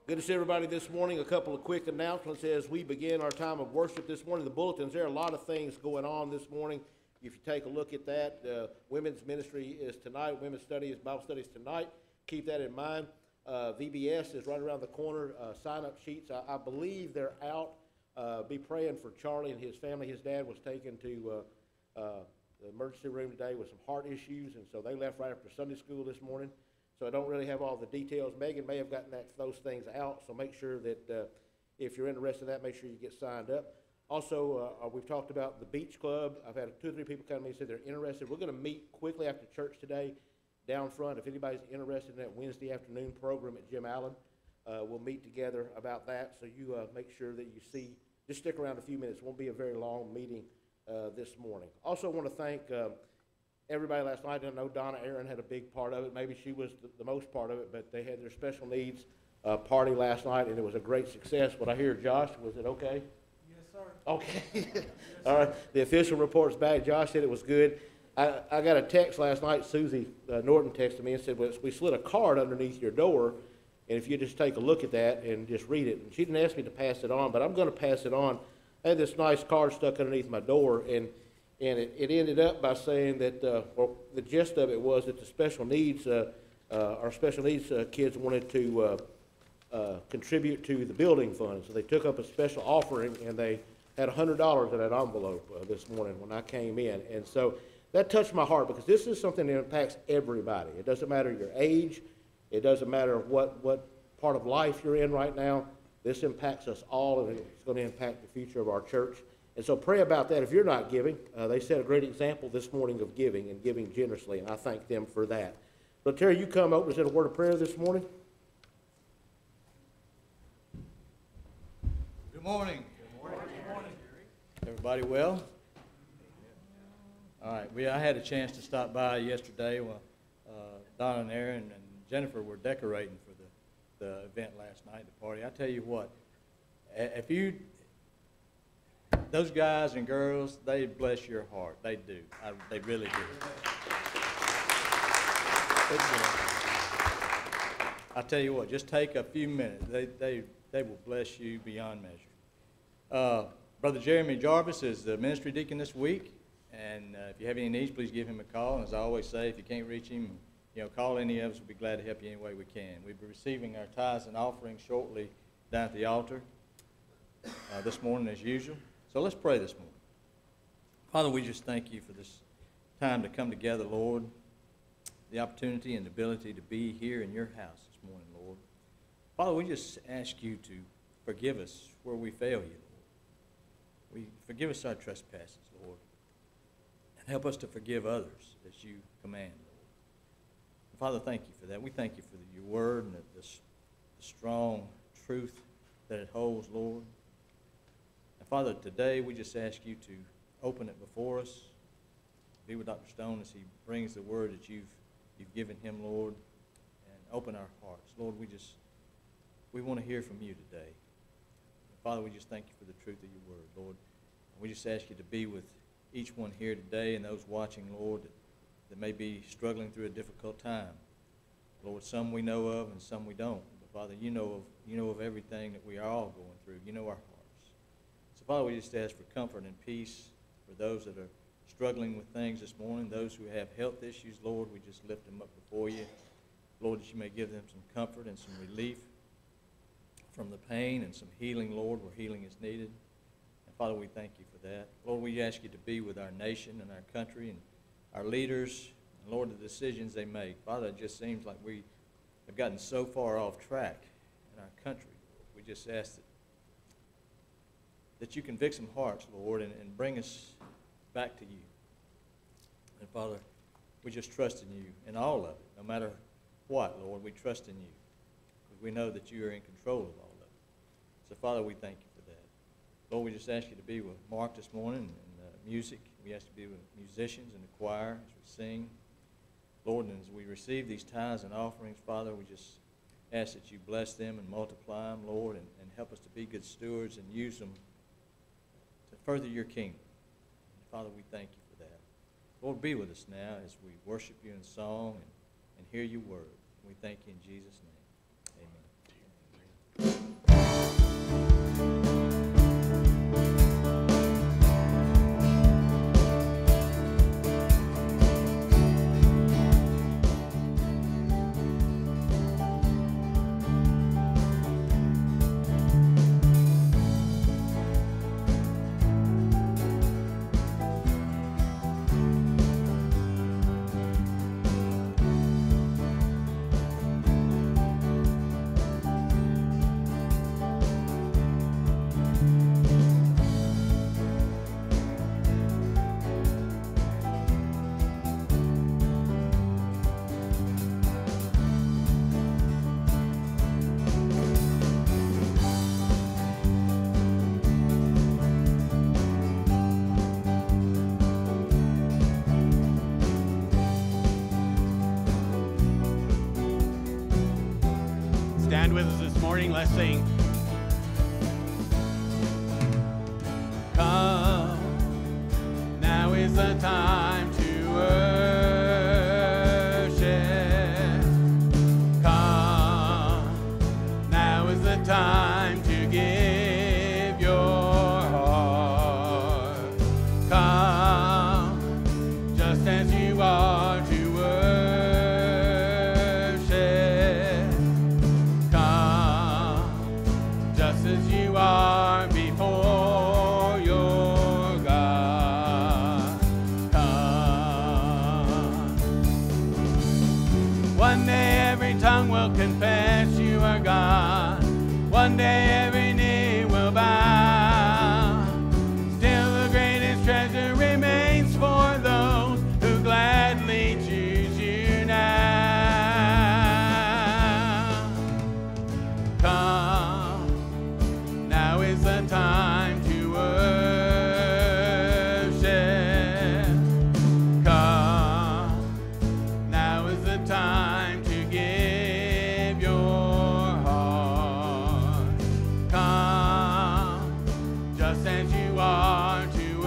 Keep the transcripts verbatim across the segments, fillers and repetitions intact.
Good to see everybody this morning. A couple of quick announcements as we begin our time of worship this morning. The bulletins, there are a lot of things going on this morning. If you take a look at that, uh, women's ministry is tonight. Women's study is Bible studies tonight. Keep that in mind. Uh, V B S is right around the corner. Uh, sign-up sheets, I, I believe they're out. Uh, be praying for Charlie and his family. His dad was taken to uh, uh, the emergency room today with some heart issues, and so they left right after Sunday school this morning. So I don't really have all the details. Megan may have gotten that, those things out, so make sure that uh, if you're interested in that, make sure you get signed up. Also, uh, we've talked about the Beach Club. I've had two or three people come to me and say they're interested. We're going to meet quickly after church today down front. If anybody's interested in that Wednesday afternoon program at Jim Allen, uh, we'll meet together about that. So you uh, make sure that you see, just stick around a few minutes. It won't be a very long meeting uh, this morning. Also want to thank uh, everybody last night. I know Donna Aaron had a big part of it. Maybe she was the, the most part of it, but they had their special needs uh, party last night, and it was a great success. What I hear, Josh, was it okay? Yes, sir. Okay. Yes, sir. All right. The official report's back. Josh said it was good. I, I got a text last night. Susie uh, Norton texted me and said, well, we slid a card underneath your door, and if you just take a look at that and just read it. And she didn't ask me to pass it on, but I'm going to pass it on. I had this nice card stuck underneath my door, and And it, it ended up by saying that, uh, well, the gist of it was that the special needs, uh, uh, our special needs uh, kids wanted to uh, uh, contribute to the building fund. So they took up a special offering, and they had one hundred dollars in that envelope uh, this morning when I came in. And so that touched my heart because this is something that impacts everybody. It doesn't matter your age. It doesn't matter what, what part of life you're in right now. This impacts us all, and it's going to impact the future of our church. And so pray about that. If you're not giving, uh, they set a great example this morning of giving and giving generously, and I thank them for that. So Terry, you come open us in a word of prayer this morning. Good morning. Good morning. Good morning. Everybody well? All right. We I had a chance to stop by yesterday while uh, Donna and Aaron and Jennifer were decorating for the, the event last night, the party. I tell you what, if you those guys and girls, they bless your heart. They do. I, they really do. I tell you what, just take a few minutes. They, they, they will bless you beyond measure. Uh, Brother Jeremy Jarvis is the ministry deacon this week, and uh, if you have any needs, please give him a call. And as I always say, if you can't reach him, you know, call any of us. We'll be glad to help you any way we can. We'll be receiving our tithes and offerings shortly down at the altar uh, this morning as usual. So let's pray this morning. Father, we just thank you for this time to come together, Lord, the opportunity and the ability to be here in your house this morning, Lord. Father, we just ask you to forgive us where we fail you, Lord. We forgive us our trespasses, Lord, and help us to forgive others as you command, Lord. And Father, thank you for that. We thank you for the, your word and the, the, the strong truth that it holds, Lord. Father, today we just ask you to open it before us. Be with Doctor Stone as he brings the word that you've you've given him, Lord, and open our hearts. Lord, we just we want to hear from you today. And Father, we just thank you for the truth of your word, Lord. And we just ask you to be with each one here today and those watching, Lord, that, that may be struggling through a difficult time. Lord, some we know of and some we don't. But Father, you know of you know of everything that we are all going through. You know our hearts. So, Father, we just ask for comfort and peace for those that are struggling with things this morning, those who have health issues, Lord, we just lift them up before you. Lord, that you may give them some comfort and some relief from the pain and some healing, Lord, where healing is needed. And, Father, we thank you for that. Lord, we ask you to be with our nation and our country and our leaders, and, Lord, the decisions they make. Father, it just seems like we have gotten so far off track in our country. We just ask that that you convict some hearts, Lord, and, and bring us back to you. And, Father, we just trust in you in all of it, no matter what, Lord. We trust in you because we know that you are in control of all of it. So, Father, we thank you for that. Lord, we just ask you to be with Mark this morning and uh, music. We ask you to be with musicians and the choir as we sing. Lord, and as we receive these tithes and offerings, Father, we just ask that you bless them and multiply them, Lord, and, and help us to be good stewards and use them to further your kingdom. And Father, we thank you for that. Lord, be with us now as we worship you in song and, and hear your word. We thank you in Jesus' name. Amen. morning. Let's sing. Come, now is the time to worship. Come, now is the time to give your heart. Come, just as you are to worship. Come, just as you are before your God. Come. One day every tongue will confess you are God. One day every knee will bow. Still the greatest treasure remains for those who gladly choose you now. Come, now is the time to worship. Come, now is the time to give your heart. Come, just as you are to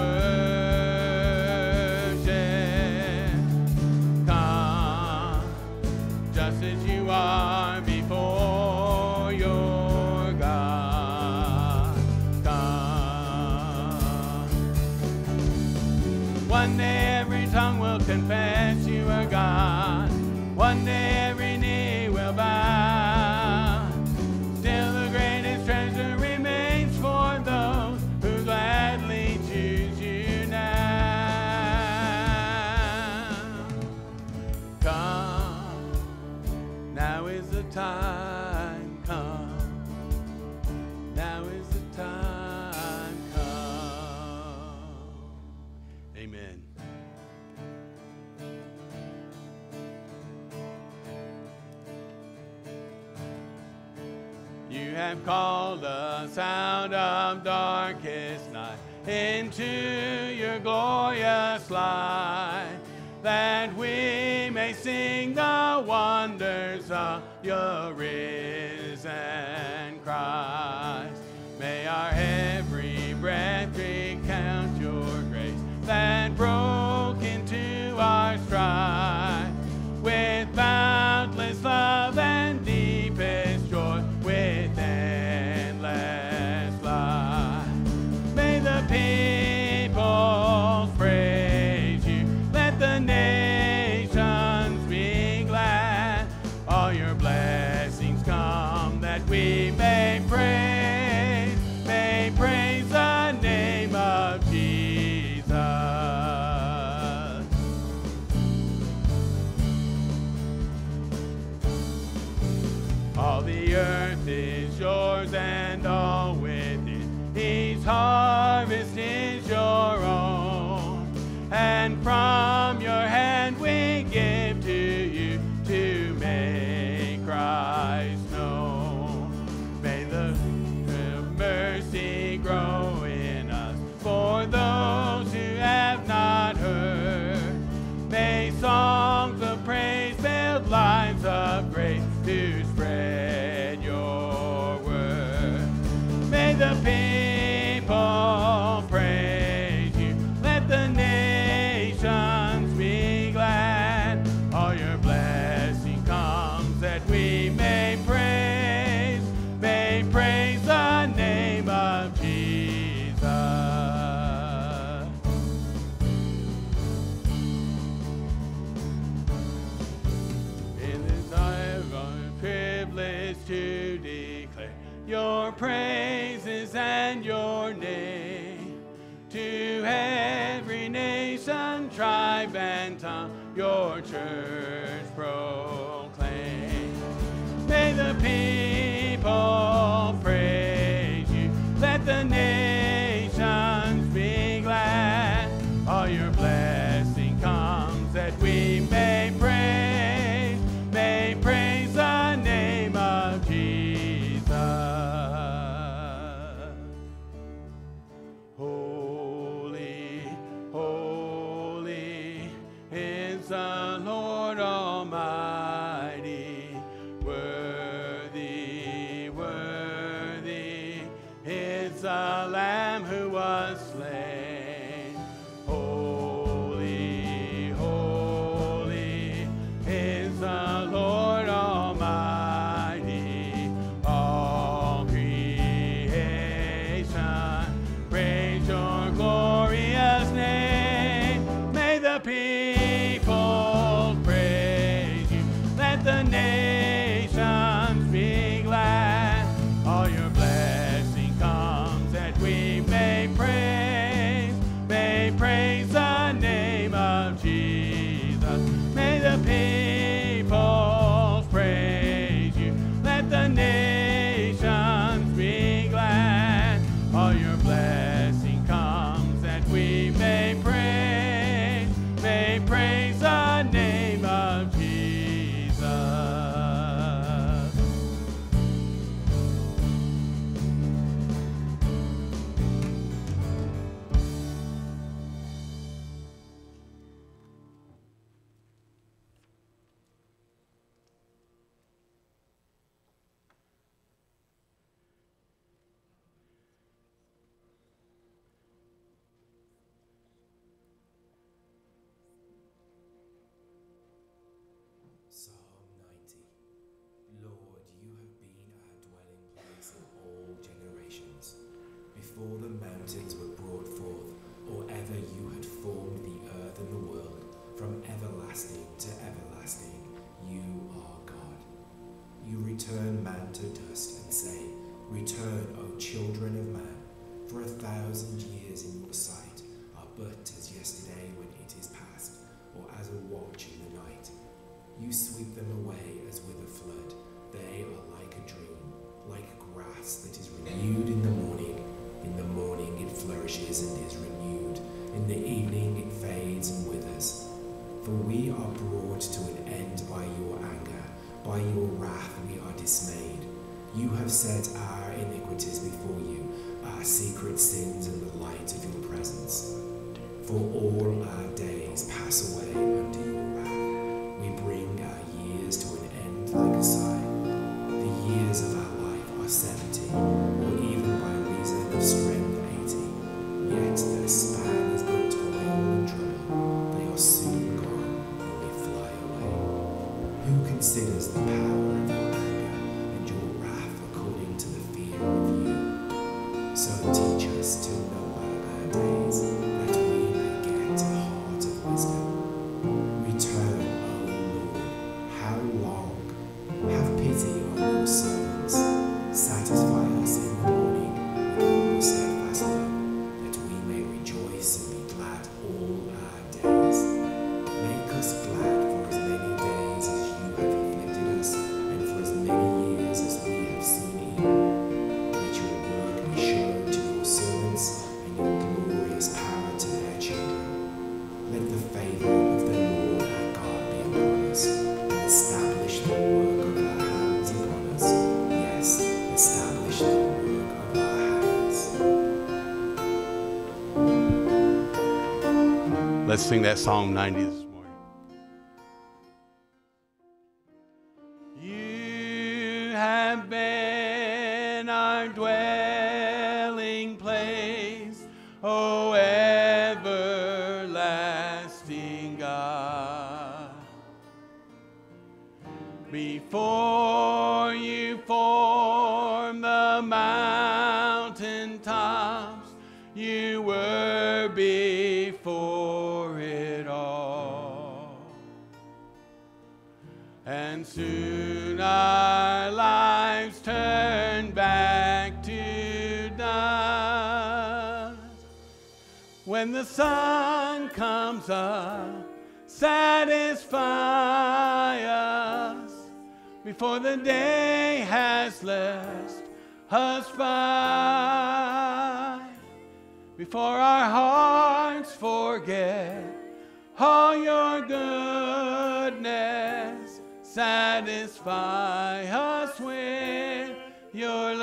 worship. Come, just as you are before your God. Come. One day every tongue will confess you are God. One day every knee will bow. Still the greatest treasure remains for those who gladly choose you now. Come, now is the time, come. Now is the time, come. Amen. You have called us out of darkest night into your glorious light, that we may sing the wonders of your risen Christ. May our every breath recount your grace that broke into our strife, with boundless love and deepest joy, with endless life. May the peoples praise you, let the nations be glad. All your blessings come that we may praise, may praise the name of Jesus. All the earth is yours and all within, each harvest is your own, and from your hand we give to you to make Christ known. May the mercy grow in us for those who have not heard. May songs of praise build lives of grace to spread your word. May the people praise you, let the nations be glad. All your blessing comes that we may praise, may praise the name of Jesus. It is our privilege to declare your praises and your name to every nation, tribe, and tongue. Your church proclaim. May the people praise you, let the nations be glad. All your blessing comes that we may praise, may praise the name of Jesus. Holy, holy is the Lord Almighty, worthy, worthy is the Lamb who was slain. Holy, holy is the Lord Almighty. All creation praise your glorious name. May the people praise you. Let the nations be glad. All your blessing comes that we may praise, may praise the name of Jesus. May the people praise you. Let the nations be glad. All your blessing comes that we may praise, may praise the name of Jesus. Psalm ninety. Lord, you have been our dwelling place in all generations. Before the mountains were brought forth, or ever you had formed the earth and the world, from everlasting to everlasting, you are God. You return man to dust and say, Return, O children of man, for a thousand years in your sight are but as yesterday when it is past, or as a watch in the night. You sweep them away as with a flood. They are like a dream, like grass that is renewed in the morning. In the morning it flourishes and is renewed. In the evening it fades and withers. For we are brought to an end by your anger. By your wrath we are dismayed. You have set our iniquities before you, our secret sins in the light of your presence. For all our days pass away under your wrath. We bring our years to an end like a sigh. The years of our life are seventy, or even by reason of strength eighty. Yet their span is but toil and trouble. They are soon gone, and they fly away. Who considers the power of your anger, and your wrath according to the fear of you? So teach us to number our days, that we may get a heart of wisdom. Return, O Lord, how long? Have pity on your servants. Satisfy us in the morning with your steadfast love, that we may rejoice and be glad all our days. Make us glad for as many days as you have afflicted us, and for as many years as we have seen evil. Let your word be shown to your servants, and your glorious power to their children. Let the favor of the Lord our God be upon us, and establish the work of our hands upon us. Yes, establish the work of our hands. Let's sing that Psalm ninety this morning. You have been our dwelling place, O everlasting God. Before you formed the mountain tops, you were before it all. And soon our lives turn back to dust. When the sun comes up, satisfy us before the day has left us by. Before our hearts forget all your goodness, satisfy us with your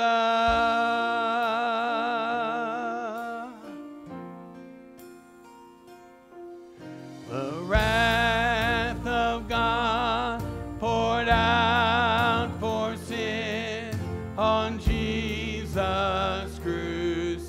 love. The wrath of God poured out for sin on Jesus crucified.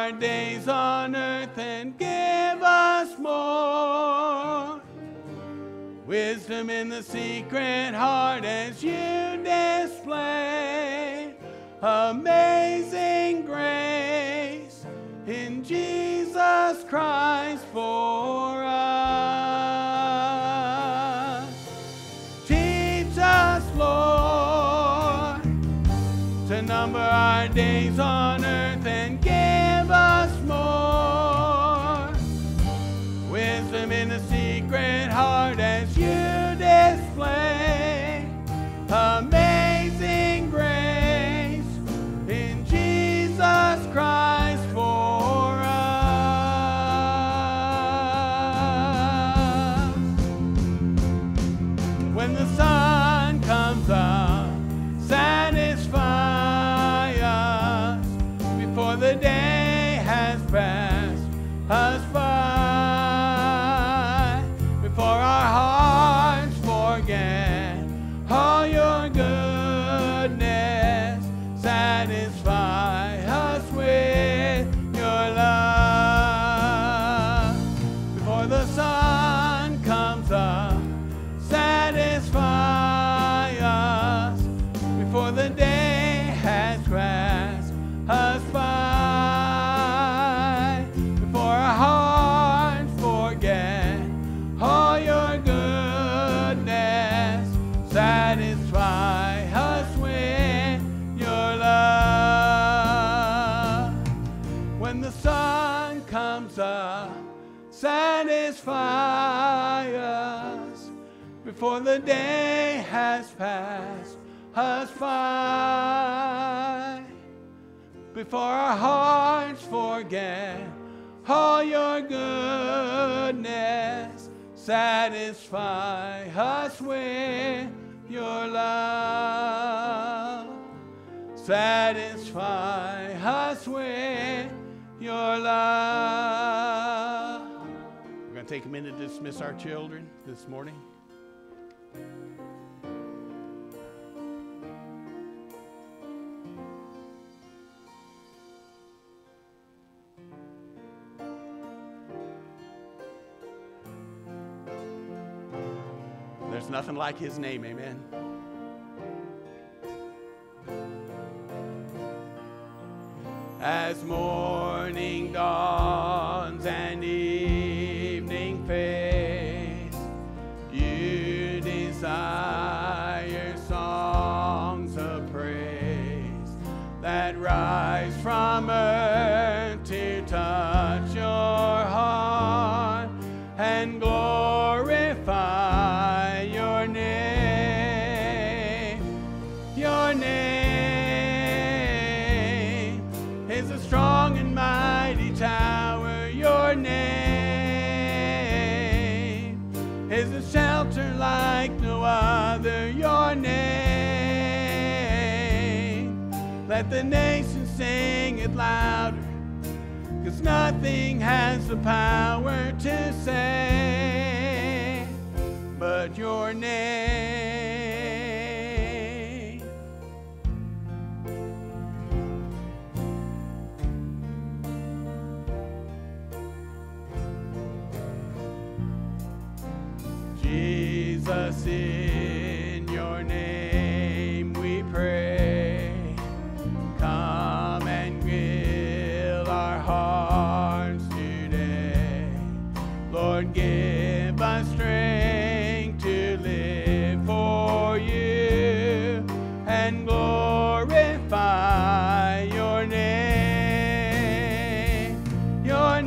our days on earth and give us more wisdom in the secret heart as you display amazing grace in Jesus Christ for us. Teach us, Lord, to number our days on earth and give us more wisdom in the secret heart as you display amazing grace in Jesus Christ for us. When the sun comes up, satisfy us before the day has passed us by, before our hearts forget all your goodness. Satisfy us with your love. Before the sun comes up, satisfy us before the day has passed us by, before our hearts forget all your goodness. Satisfy us with your love. When the sun comes up, satisfy us before the day has passed us by, before our hearts forget all your goodness. Satisfy us with your love. Satisfy us with your love. We're going to take a minute to dismiss our children this morning. There's nothing like his name, amen. As morning dawns and evening fades, you desire songs of praise that rise from earth to touch your heart and glorify your name. Your name is a strong and mighty tower. Your name is a shelter like no other. Your name, let the nations sing it louder, 'cause nothing has the power to save but your name. Jesus, in your name we pray. Come and fill our hearts today. Lord, give us strength to live for you and glorify your name. Your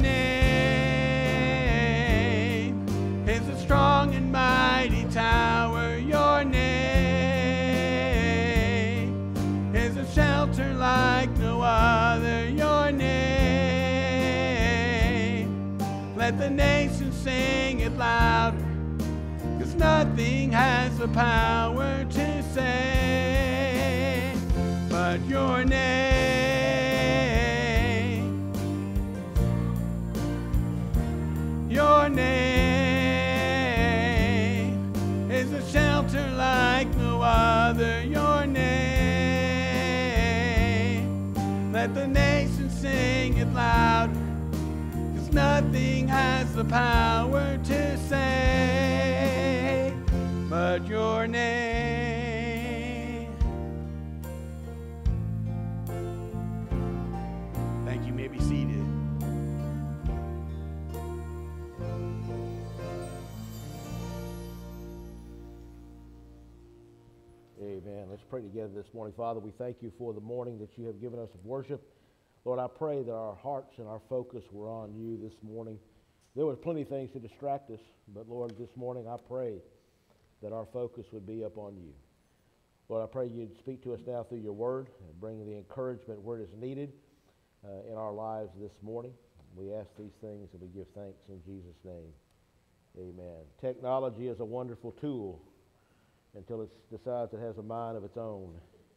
name is a strong and mighty tower. Your name is a shelter like no other. Your name, let the nations sing it louder, 'cause nothing has the power to save but your name. Your name is a shelter like no other. Your name, let the nations sing it loud. nothing has the power to save but your name. Thank you. You may be seated. Amen. Let's pray together this morning. Father, we thank you for the morning that you have given us of worship. Lord, I pray that our hearts and our focus were on you this morning. There was plenty of things to distract us, but Lord, this morning I pray that our focus would be upon you. Lord, I pray you'd speak to us now through your word and bring the encouragement where it is needed uh, in our lives this morning. We ask these things and we give thanks in Jesus' name. Amen. Technology is a wonderful tool until it decides it has a mind of its own.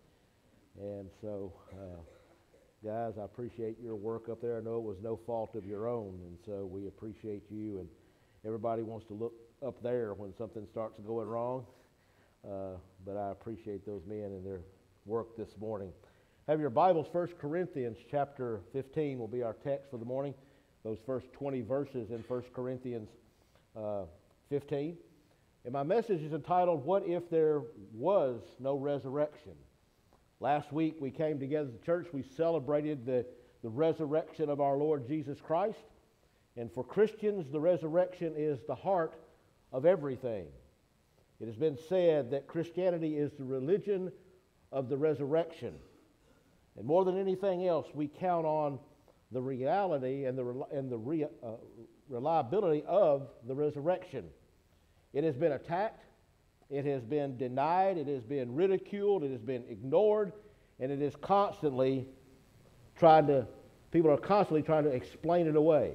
And so, uh, guys, I appreciate your work up there. I know it was no fault of your own, and so we appreciate you. And everybody wants to look up there when something starts going wrong, uh, but I appreciate those men and their work this morning. Have your Bibles, First Corinthians chapter fifteen will be our text for the morning. Those first twenty verses in First Corinthians uh, fifteen. And my message is entitled, What If There Was No Resurrection? Last week we came together as a church. We celebrated the, the resurrection of our Lord Jesus Christ. And for Christians, the resurrection is the heart of everything. It has been said that Christianity is the religion of the resurrection. And more than anything else, we count on the reality and the, and the re, uh, reliability of the resurrection. It has been attacked, it has been denied, it has been ridiculed, it has been ignored, and it is constantly trying to, people are constantly trying to explain it away.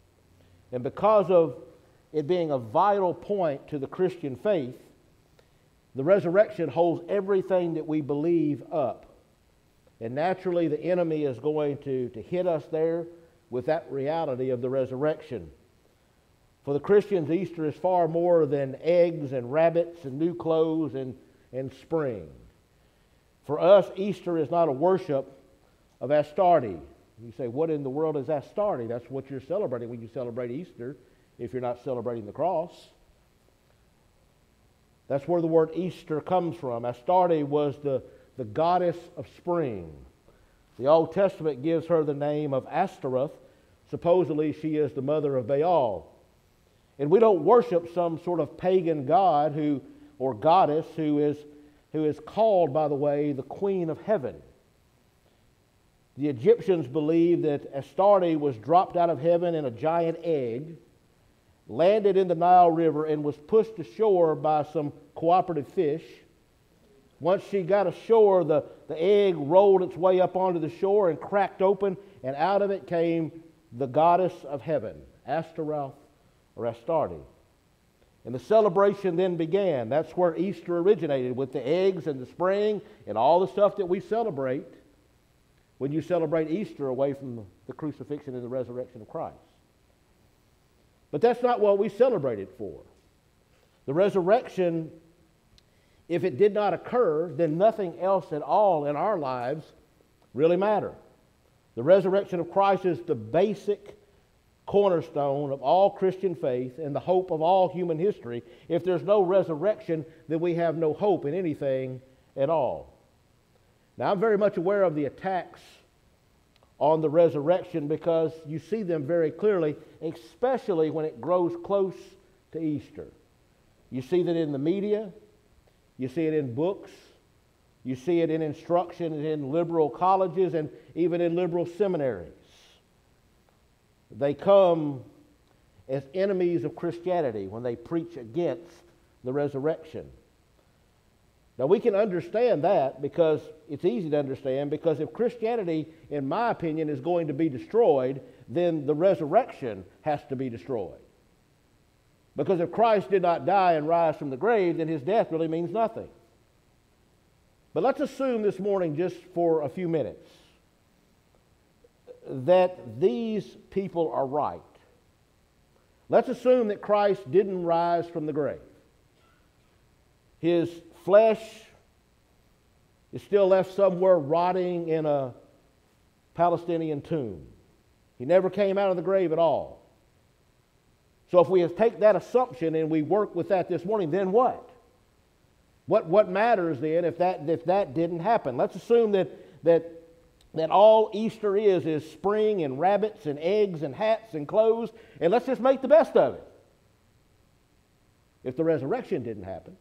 And because of it being a vital point to the Christian faith, the resurrection holds everything that we believe up. And naturally, the enemy is going to, to hit us there with that reality of the resurrection. For the Christians, Easter is far more than eggs and rabbits and new clothes and, and spring. For us, Easter is not a worship of Astarte. You say, what in the world is Astarte? That's what you're celebrating when you celebrate Easter, if you're not celebrating the cross. That's where the word Easter comes from. Astarte was the, the goddess of spring. The Old Testament gives her the name of Ashtaroth. Supposedly, she is the mother of Baal. And we don't worship some sort of pagan god who, or goddess who is, who is called, by the way, the Queen of Heaven. The Egyptians believed that Astarte was dropped out of heaven in a giant egg, landed in the Nile River, and was pushed ashore by some cooperative fish. Once she got ashore, the, the egg rolled its way up onto the shore and cracked open, and out of it came the goddess of heaven, Ashtaroth, or Astarte. And the celebration then began. That's where Easter originated, with the eggs and the spring and all the stuff that we celebrate when you celebrate Easter away from the crucifixion and the resurrection of Christ. But that's not what we celebrate it for. The resurrection, if it did not occur, then nothing else at all in our lives really matter. The resurrection of Christ is the basic cornerstone of all Christian faith and the hope of all human history. If there's no resurrection, then we have no hope in anything at all. Now, I'm very much aware of the attacks on the resurrection because you see them very clearly, especially when it grows close to Easter. You see that in the media, you see it in books, you see it in instruction in liberal colleges and even in liberal seminaries. They come as enemies of Christianity when they preach against the resurrection. Now, we can understand that because it's easy to understand, because if Christianity, in my opinion, is going to be destroyed, then the resurrection has to be destroyed. Because if Christ did not die and rise from the grave, then his death really means nothing. But let's assume this morning, just for a few minutes, that these people are right. Let's assume that Christ didn't rise from the grave. His flesh is still left somewhere rotting in a Palestinian tomb. He never came out of the grave at all. So if we take that assumption and we work with that this morning, then what? What, what matters then if that, if that didn't happen? Let's assume that, that, that all Easter is is spring and rabbits and eggs and hats and clothes, and let's just make the best of it. If the resurrection didn't happen.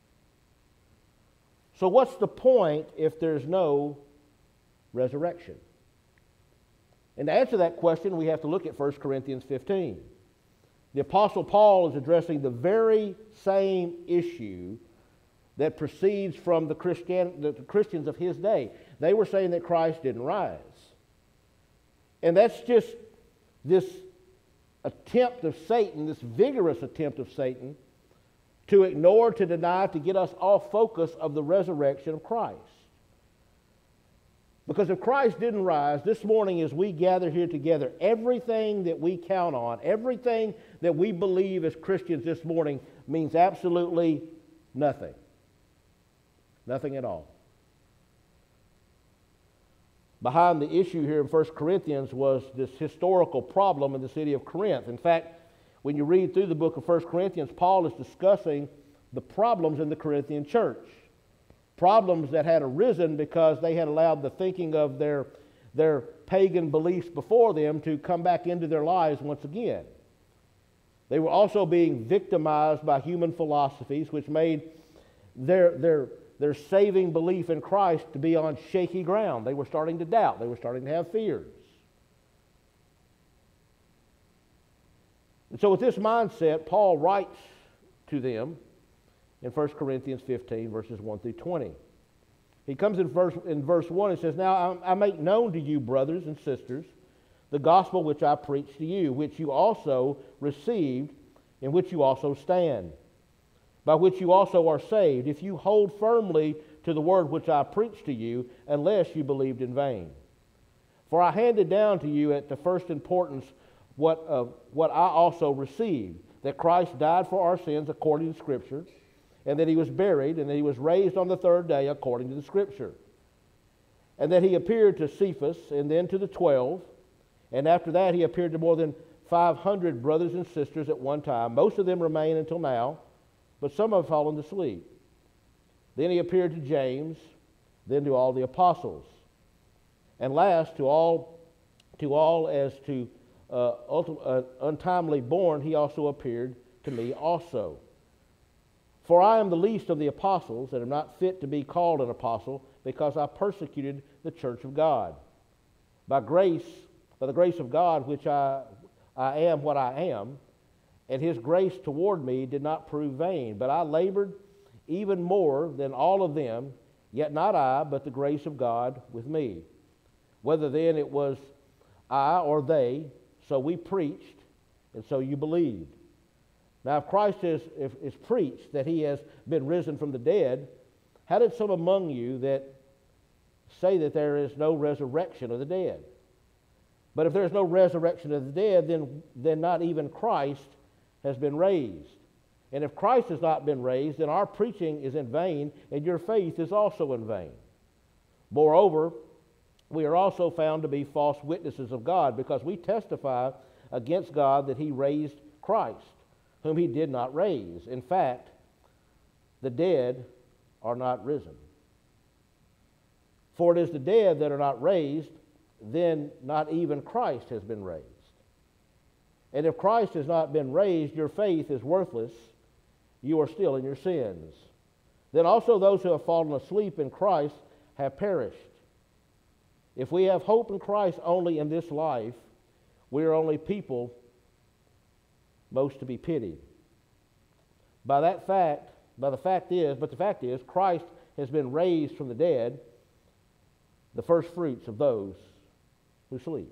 So what's the point if there's no resurrection? And to answer that question, we have to look at First Corinthians fifteen. The Apostle Paul is addressing the very same issue that proceeds from the, Christian, the Christians of his day. They were saying that Christ didn't rise. And that's just this attempt of Satan, this vigorous attempt of Satan, to ignore, to deny, to get us off focus of the resurrection of Christ. Because if Christ didn't rise, this morning as we gather here together, everything that we count on, everything that we believe as Christians this morning means absolutely nothing. Nothing at all. Behind the issue here in First Corinthians was this historical problem in the city of Corinth. In fact, when you read through the book of First Corinthians, Paul is discussing the problems in the Corinthian church. Problems that had arisen because they had allowed the thinking of their, their pagan beliefs before them to come back into their lives once again. They were also being victimized by human philosophies, which made their, their, their saving belief in Christ to be on shaky ground. They were starting to doubt. They were starting to have fears. And so with this mindset, Paul writes to them in First Corinthians fifteen, verses one through twenty. He comes in verse, in verse one and says, Now I, I make known to you, brothers and sisters, the gospel which I preached to you, which you also received, in which you also stand, by which you also are saved, if you hold firmly to the word which I preached to you, unless you believed in vain. For I handed down to you at the first importance what, uh, what I also received, that Christ died for our sins according to Scripture, and that he was buried, and that he was raised on the third day according to the Scripture, and that he appeared to Cephas, and then to the twelve, and after that he appeared to more than five hundred brothers and sisters at one time. Most of them remain until now, but some have fallen to sleep. Then he appeared to James, then to all the apostles, and last to all, to all as to uh, ultim- uh, untimely born, he also appeared to me also. For I am the least of the apostles, and am not fit to be called an apostle, because I persecuted the church of God. By grace, by the grace of God, which I, I am what I am, and his grace toward me did not prove vain. But I labored even more than all of them, yet not I, but the grace of God with me. Whether then it was I or they, so we preached, and so you believed. Now, if Christ is, if, is preached that he has been risen from the dead, how did some among you that say that there is no resurrection of the dead? But if there is no resurrection of the dead, then, then not even Christ has been raised. And if Christ has not been raised, then our preaching is in vain, and your faith is also in vain. Moreover, we are also found to be false witnesses of God, because we testify against God that he raised Christ, whom he did not raise. In fact, the dead are not risen. For it is the dead that are not raised, then not even Christ has been raised. And if Christ has not been raised, your faith is worthless. You are still in your sins. Then also those who have fallen asleep in Christ have perished. If we have hope in Christ only in this life, we are only people most to be pitied. By that fact, by the fact is, but the fact is, Christ has been raised from the dead, the first fruits of those who sleep.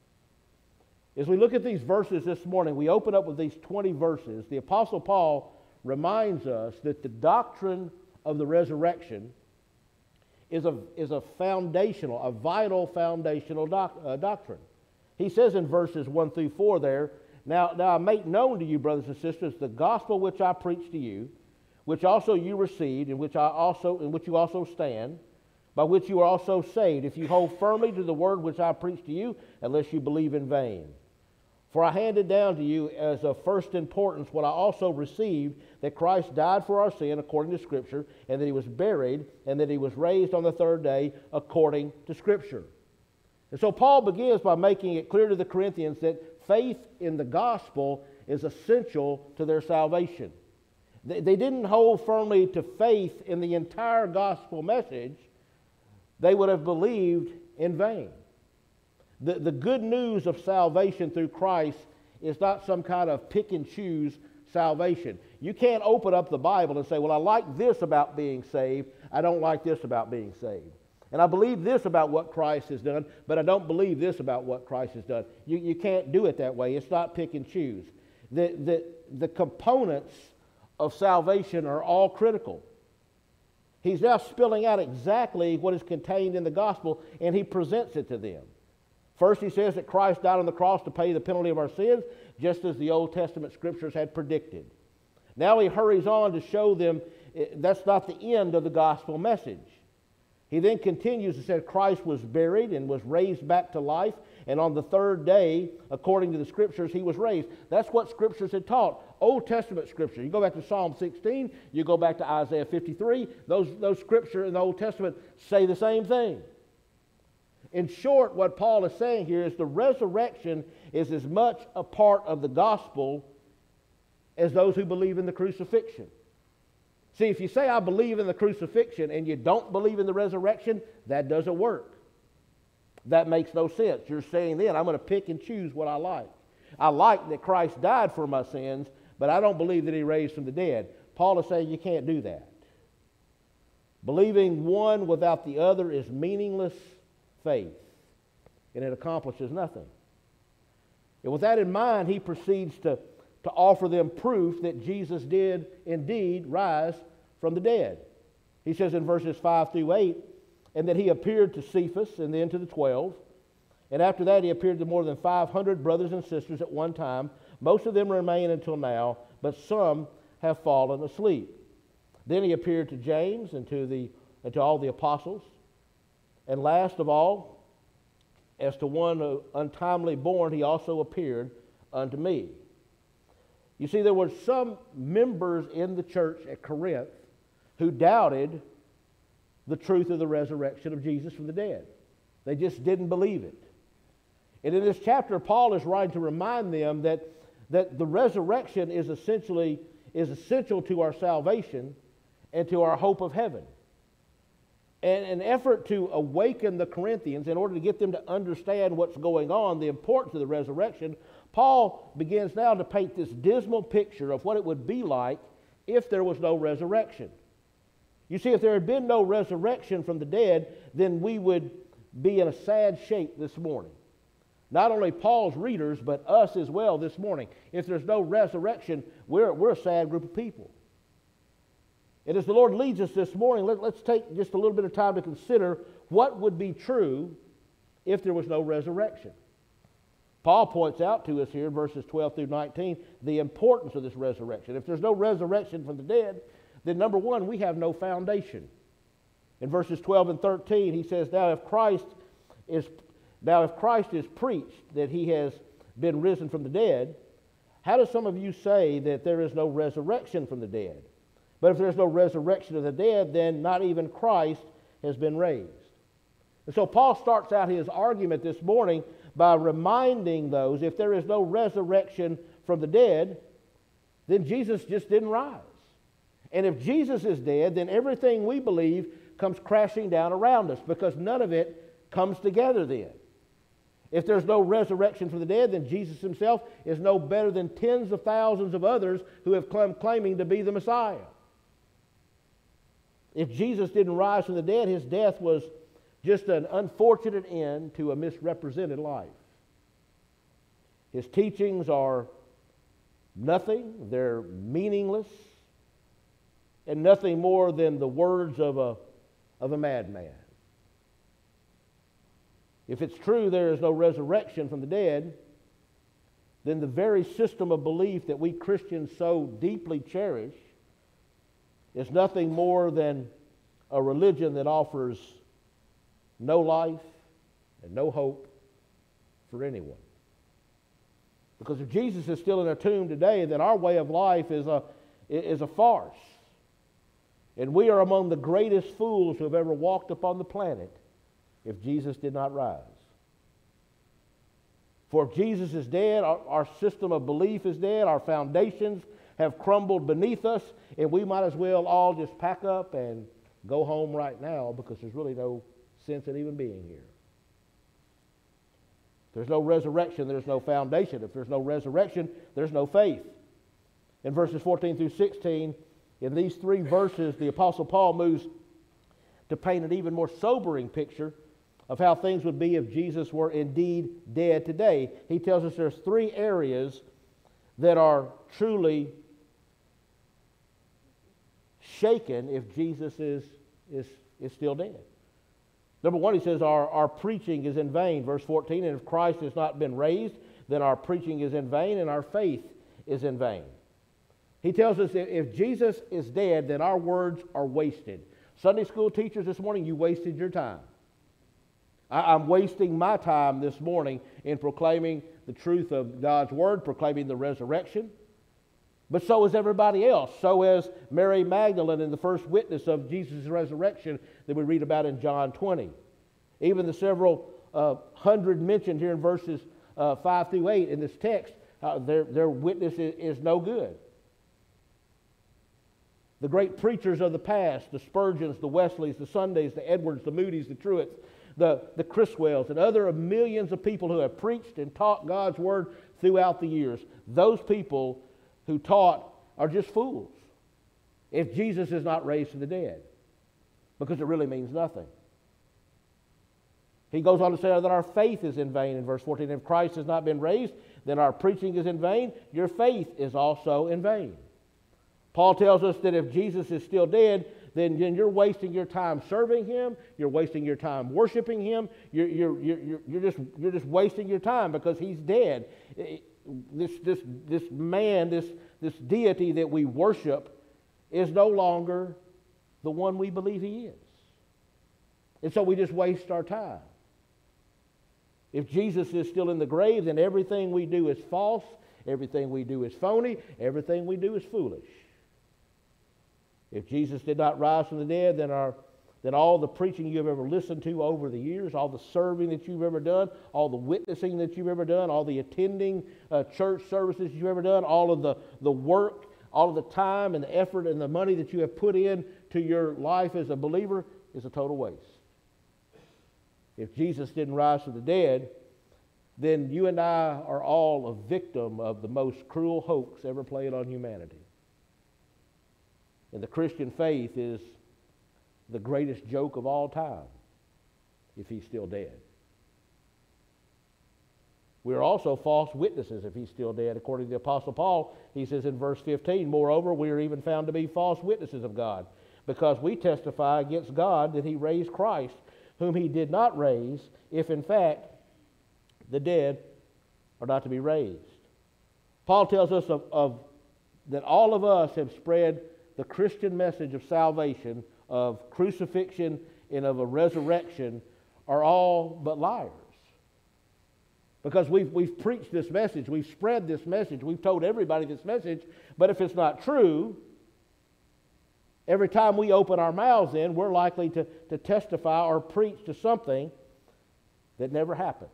As we look at these verses this morning, we open up with these twenty verses. The Apostle Paul reminds us that the doctrine of the resurrection is a, is a foundational, a vital foundational doc, uh, doctrine. He says in verses one through four there, Now, now I make known to you, brothers and sisters, the gospel which I preached to you, which also you received, in which I also in which you also stand, by which you are also saved, if you hold firmly to the word which I preached to you, unless you believe in vain. For I handed down to you as of first importance what I also received, that Christ died for our sin according to Scripture, and that he was buried, and that he was raised on the third day according to Scripture. And so Paul begins by making it clear to the Corinthians that faith in the gospel is essential to their salvation. They, they didn't hold firmly to faith in the entire gospel message. They would have believed in vain. The, the good news of salvation through Christ is not some kind of pick and choose salvation. You can't open up the Bible and say, well, I like this about being saved. I don't like this about being saved. And I believe this about what Christ has done, but I don't believe this about what Christ has done. You, you can't do it that way. It's not pick and choose. The, the, the components of salvation are all critical. He's now spilling out exactly what is contained in the gospel, and he presents it to them. First, he says that Christ died on the cross to pay the penalty of our sins, just as the Old Testament Scriptures had predicted. Now he hurries on to show them that's not the end of the gospel message. He then continues and said Christ was buried and was raised back to life, and on the third day, according to the Scriptures, he was raised. That's what Scriptures had taught. Old Testament Scripture. You go back to Psalm sixteen, you go back to Isaiah fifty-three, those, those Scriptures in the Old Testament say the same thing. In short, what Paul is saying here is the resurrection is as much a part of the gospel as those who believe in the crucifixion. See, if you say, I believe in the crucifixion, and you don't believe in the resurrection, that doesn't work. That makes no sense. You're saying then, I'm going to pick and choose what I like. I like that Christ died for my sins, but I don't believe that he raised from the dead. Paul is saying you can't do that. Believing one without the other is meaningless faith, and it accomplishes nothing. And with that in mind, he proceeds to, to offer them proof that Jesus did indeed rise from the dead. He says in verses five through eight, and that he appeared to Cephas and then to the twelve, and after that he appeared to more than five hundred brothers and sisters at one time. Most of them remain until now, but some have fallen asleep. Then he appeared to James and to, the, and to all the apostles. And last of all, as to one untimely born, he also appeared unto me. You see, there were some members in the church at Corinth who doubted the truth of the resurrection of Jesus from the dead. They just didn't believe it. And in this chapter, Paul is writing to remind them that, that the resurrection is essentially is essential to our salvation and to our hope of heaven. And an effort to awaken the Corinthians in order to get them to understand what's going on, the importance of the resurrection, Paul begins now to paint this dismal picture of what it would be like if there was no resurrection. You see, if there had been no resurrection from the dead, then we would be in a sad shape this morning. Not only Paul's readers, but us as well this morning. If there's no resurrection, we're, we're a sad group of people. And as the Lord leads us this morning, let, let's take just a little bit of time to consider what would be true if there was no resurrection. Paul points out to us here in verses twelve through nineteen the importance of this resurrection. If there's no resurrection from the dead, then number one, we have no foundation. In verses twelve and thirteen, he says, Now if Christ is, now if Christ is preached that he has been risen from the dead, how do some of you say that there is no resurrection from the dead? But if there's no resurrection of the dead, then not even Christ has been raised. And so Paul starts out his argument this morning by reminding those, if there is no resurrection from the dead, then Jesus just didn't rise. And if Jesus is dead, then everything we believe comes crashing down around us, because none of it comes together then. If there's no resurrection from the dead, then Jesus himself is no better than tens of thousands of others who have come claiming to be the Messiah. If Jesus didn't rise from the dead, his death was just an unfortunate end to a misrepresented life. His teachings are nothing, they're meaningless, and nothing more than the words of a, of a madman. If it's true there is no resurrection from the dead, then the very system of belief that we Christians so deeply cherish is nothing more than a religion that offers no life and no hope for anyone. Because if Jesus is still in a tomb today, then our way of life is a, is a farce. And we are among the greatest fools who have ever walked upon the planet if Jesus did not rise. For if Jesus is dead, our, our system of belief is dead, our foundations have crumbled beneath us, and we might as well all just pack up and go home right now, because there's really no sense in even being here. If there's no resurrection, there's no foundation. If there's no resurrection, there's no faith. In verses fourteen through sixteen, in these three verses, the Apostle Paul moves to paint an even more sobering picture of how things would be if Jesus were indeed dead today. He tells us there's three areas that are truly shaken if Jesus is, is, is still dead. Number one, he says our, our preaching is in vain. Verse fourteen, and if Christ has not been raised, then our preaching is in vain and our faith is in vain. He tells us that if Jesus is dead, then our words are wasted. Sunday school teachers this morning, you wasted your time. I, I'm wasting my time this morning in proclaiming the truth of God's Word, proclaiming the resurrection. But so is everybody else. So is Mary Magdalene and the first witness of Jesus' resurrection that we read about in John twenty. Even the several uh, hundred mentioned here in verses uh, five through eight in this text, uh, their, their witness is, is no good. The great preachers of the past, the Spurgeons, the Wesleys, the Sundays, the Edwards, the Moody's, the Truetts, the, the Criswells, and other millions of people who have preached and taught God's Word throughout the years, those people who taught are just fools if Jesus is not raised from the dead, because it really means nothing. He goes on to say that our faith is in vain in verse fourteen. If Christ has not been raised, then our preaching is in vain. Your faith is also in vain. Paul tells us that if Jesus is still dead, then, then you're wasting your time serving Him. You're wasting your time worshiping Him. You're, you're, you're, you're, just, you're just wasting your time because He's dead. This, this, this man, this, this deity that we worship is no longer the one we believe He is. And so we just waste our time. If Jesus is still in the grave, then everything we do is false, everything we do is phony, everything we do is foolish. If Jesus did not rise from the dead, then, our, then all the preaching you have ever listened to over the years, all the serving that you've ever done, all the witnessing that you've ever done, all the attending uh, church services you've ever done, all of the, the work, all of the time and the effort and the money that you have put in to your life as a believer is a total waste. If Jesus didn't rise from the dead, then you and I are all a victim of the most cruel hoax ever played on humanity. And the Christian faith is the greatest joke of all time if He's still dead. We are also false witnesses if He's still dead. According to the Apostle Paul, he says in verse fifteen, moreover, we are even found to be false witnesses of God, because we testify against God that He raised Christ, whom He did not raise, if in fact the dead are not to be raised. Paul tells us of, of that all of us have spread the Christian message of salvation, of crucifixion, and of a resurrection are all but liars. Because we've, we've preached this message, we've spread this message, we've told everybody this message, but if it's not true, every time we open our mouths in, we're likely to, to testify or preach to something that never happened.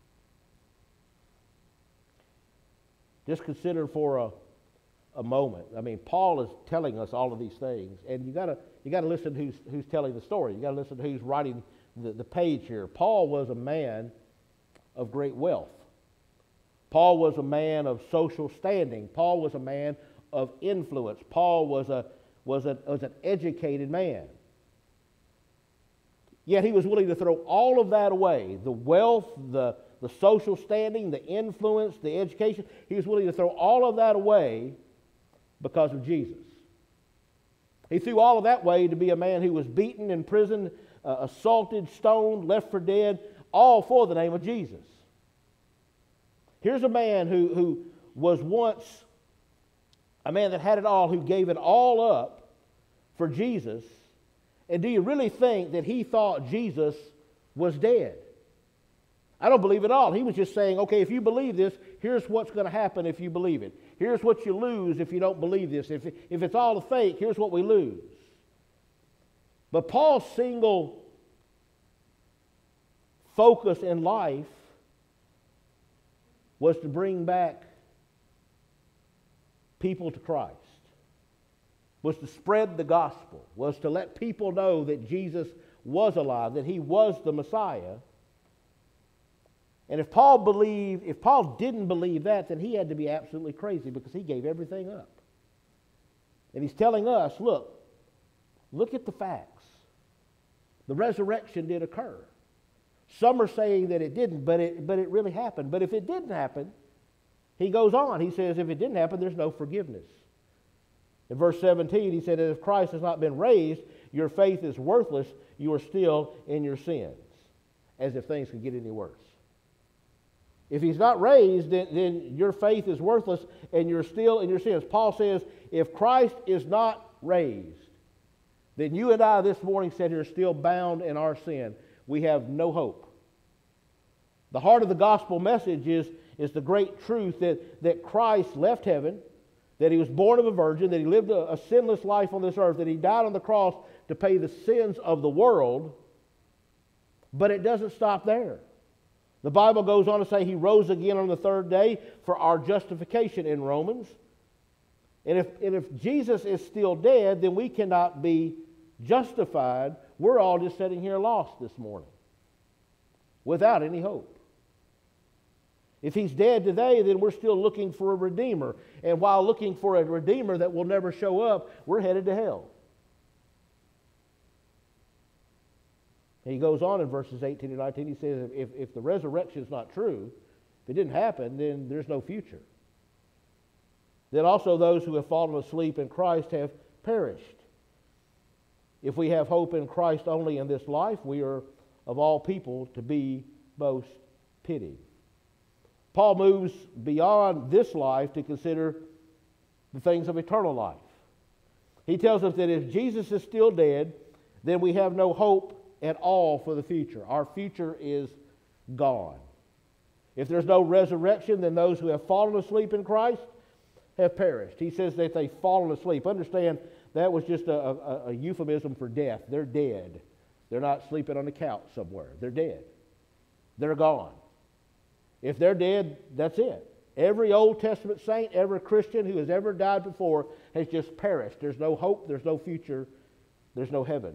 Just consider for a a moment. I mean, Paul is telling us all of these things, and you gotta you gotta listen to who's who's telling the story. You gotta listen to who's writing the, the page here. Paul was a man of great wealth. Paul was a man of social standing. Paul was a man of influence. Paul was a was a was an educated man. Yet he was willing to throw all of that away, the wealth, the, the social standing, the influence, the education. He was willing to throw all of that away because of Jesus. He threw all of that away to be a man who was beaten, imprisoned, uh, assaulted, stoned, left for dead, all for the name of Jesus. Here's a man who, who was once a man that had it all, who gave it all up for Jesus. And do you really think that he thought Jesus was dead? I don't believe it all. He was just saying, okay, if you believe this, here's what's going to happen if you believe it. Here's what you lose if you don't believe this. If, if it's all a fake, here's what we lose. But Paul's single focus in life was to bring back people to Christ, was to spread the gospel, was to let people know that Jesus was alive, that he was the Messiah. And if Paul believed, if Paul didn't believe that, then he had to be absolutely crazy, because he gave everything up. And he's telling us, look, look at the facts. The resurrection did occur. Some are saying that it didn't, but it, but it really happened. But if it didn't happen, he goes on. He says, if it didn't happen, there's no forgiveness. In verse seventeen, he said, if Christ has not been raised, your faith is worthless. You are still in your sins. As if things could get any worse. If he's not raised, then, then your faith is worthless and you're still in your sins. Paul says, if Christ is not raised, then you and I this morning said here still bound in our sin. We have no hope. The heart of the gospel message is, is the great truth that, that Christ left heaven, that he was born of a virgin, that he lived a, a sinless life on this earth, that he died on the cross to pay the sins of the world. But it doesn't stop there. The Bible goes on to say he rose again on the third day for our justification in Romans. And if, and if Jesus is still dead, then we cannot be justified. We're all just sitting here lost this morning without any hope. If he's dead today, then we're still looking for a Redeemer. And while looking for a Redeemer that will never show up, we're headed to hell. And he goes on in verses eighteen and nineteen, he says, if, if the resurrection is not true, if it didn't happen, then there's no future. Then also those who have fallen asleep in Christ have perished. If we have hope in Christ only in this life, we are of all people to be most pitied. Paul moves beyond this life to consider the things of eternal life. He tells us that if Jesus is still dead, then we have no hope at all for the future. Our future is gone. If there's no resurrection, then those who have fallen asleep in Christ have perished. He says that they've fallen asleep. Understand, that was just a, a, a euphemism for death. They're dead. They're not sleeping on the couch somewhere. They're dead. They're gone. If they're dead, that's it. Every Old Testament saint, every Christian who has ever died before has just perished. There's no hope. There's no future. There's no heaven.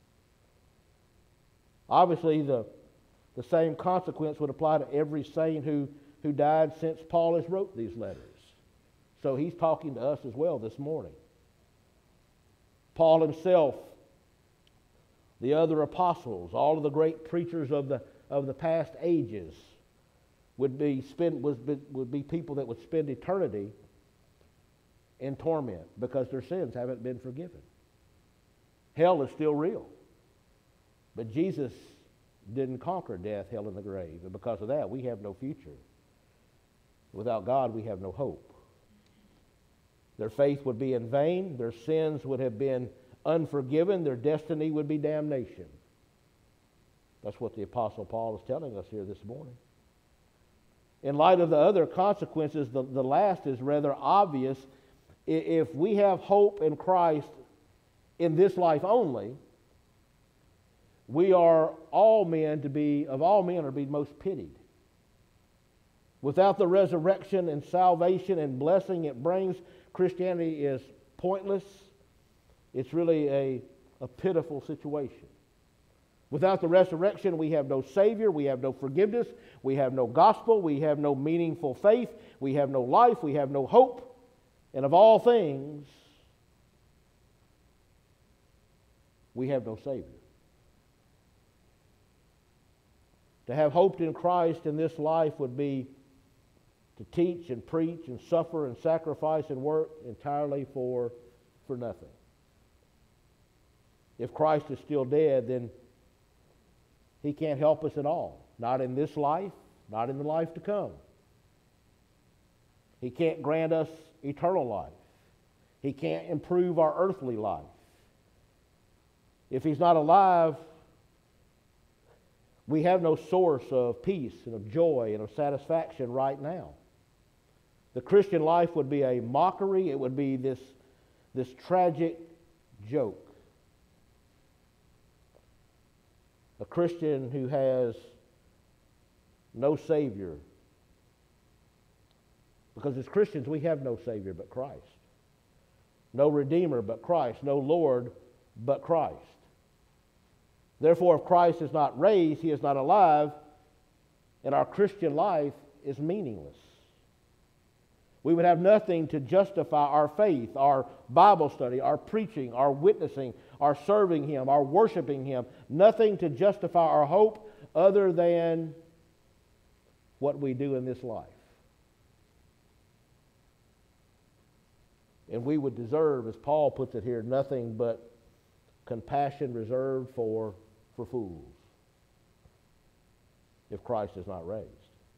Obviously, the, the same consequence would apply to every saint who, who died since Paul has wrote these letters. So he's talking to us as well this morning. Paul himself, the other apostles, all of the great preachers of the, of the past ages would be, spend, would, be, would be people that would spend eternity in torment because their sins haven't been forgiven. Hell is still real. But Jesus didn't conquer death, hell, and the grave. And because of that, we have no future. Without God, we have no hope. Their faith would be in vain. Their sins would have been unforgiven. Their destiny would be damnation. That's what the Apostle Paul is telling us here this morning. In light of the other consequences, the, the last is rather obvious. If we have hope in Christ in this life only, we are all men to be, of all men, are to be most pitied. Without the resurrection and salvation and blessing it brings, Christianity is pointless. It's really a, a pitiful situation. Without the resurrection, we have no Savior, we have no forgiveness, we have no gospel, we have no meaningful faith, we have no life, we have no hope. And of all things, we have no Savior. To have hoped in Christ in this life would be to teach and preach and suffer and sacrifice and work entirely for, for nothing. If Christ is still dead, then he can't help us at all. Not in this life, not in the life to come. He can't grant us eternal life. He can't improve our earthly life. If he's not alive, We have no source of peace and of joy and of satisfaction right now. The Christian life would be a mockery. It would be this, this tragic joke. A Christian who has no Savior. Because as Christians, we have no Savior but Christ. No Redeemer but Christ. No Lord but Christ. Therefore, if Christ is not raised, He is not alive, and our Christian life is meaningless. We would have nothing to justify our faith, our Bible study, our preaching, our witnessing, our serving Him, our worshiping Him. Nothing to justify our hope other than what we do in this life. And we would deserve, as Paul puts it here, nothing but compassion reserved for, for fools if Christ is not raised.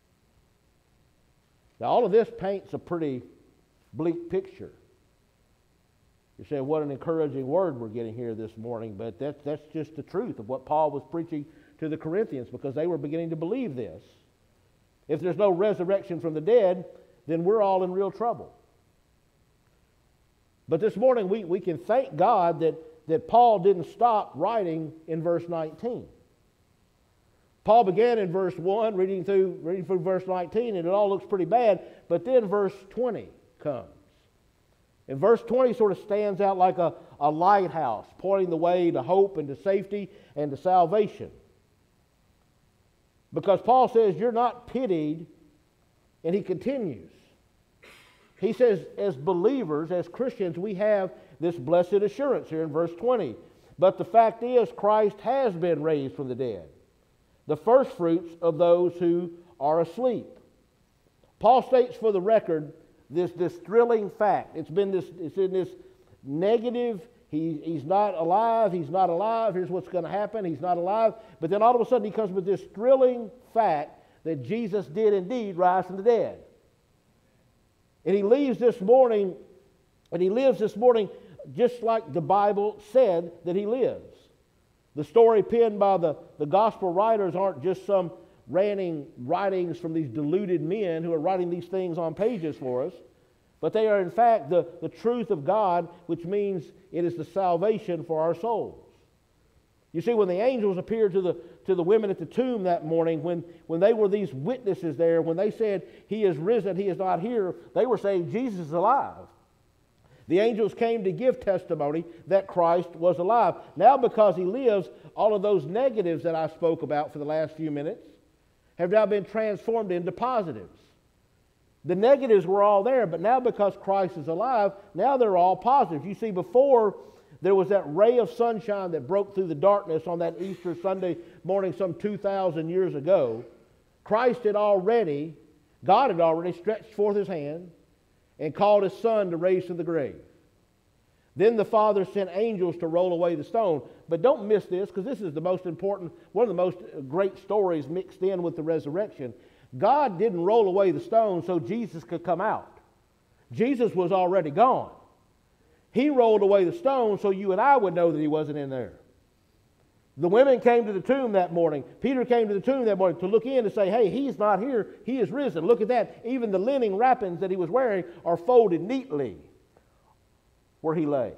Now, all of this paints a pretty bleak picture. You say, what an encouraging word we're getting here this morning, but that's, that's just the truth of what Paul was preaching to the Corinthians, because they were beginning to believe this. If there's no resurrection from the dead, then we're all in real trouble. But this morning we, we can thank God that, that Paul didn't stop writing in verse nineteen. Paul began in verse one, reading through, reading through verse nineteen, and it all looks pretty bad, but then verse twenty comes. And verse twenty sort of stands out like a, a lighthouse, pointing the way to hope and to safety and to salvation. Because Paul says, you're not pitied, and he continues. He says, as believers, as Christians, we have this blessed assurance here in verse twenty. But the fact is, Christ has been raised from the dead, the first fruits of those who are asleep. Paul states for the record this, this thrilling fact. It's been this, it's in this negative, he, he's not alive, he's not alive, here's what's going to happen, he's not alive. But then all of a sudden he comes with this thrilling fact that Jesus did indeed rise from the dead. And he leaves this morning, and he lives this morning just like the Bible said that he lives. The story penned by the, the gospel writers aren't just some ranting writings from these deluded men who are writing these things on pages for us, but they are in fact the, the truth of God, which means it is the salvation for our souls. You see, when the angels appeared to the, to the women at the tomb that morning, when, when they were these witnesses there, when they said, He is risen, He is not here, they were saying, Jesus is alive. The angels came to give testimony that Christ was alive. Now, because He lives, all of those negatives that I spoke about for the last few minutes have now been transformed into positives. The negatives were all there, but now because Christ is alive, now they're all positive. You see, before there was that ray of sunshine that broke through the darkness on that Easter Sunday morning some two thousand years ago. Christ had already, God had already stretched forth His hand and called His Son to raise from the grave. Then the Father sent angels to roll away the stone. But don't miss this, because this is the most important, one of the most great stories mixed in with the resurrection. God didn't roll away the stone so Jesus could come out. Jesus was already gone. He rolled away the stone so you and I would know that He wasn't in there. The women came to the tomb that morning. Peter came to the tomb that morning to look in and say, hey, He's not here. He is risen. Look at that. Even the linen wrappings that He was wearing are folded neatly where He lay.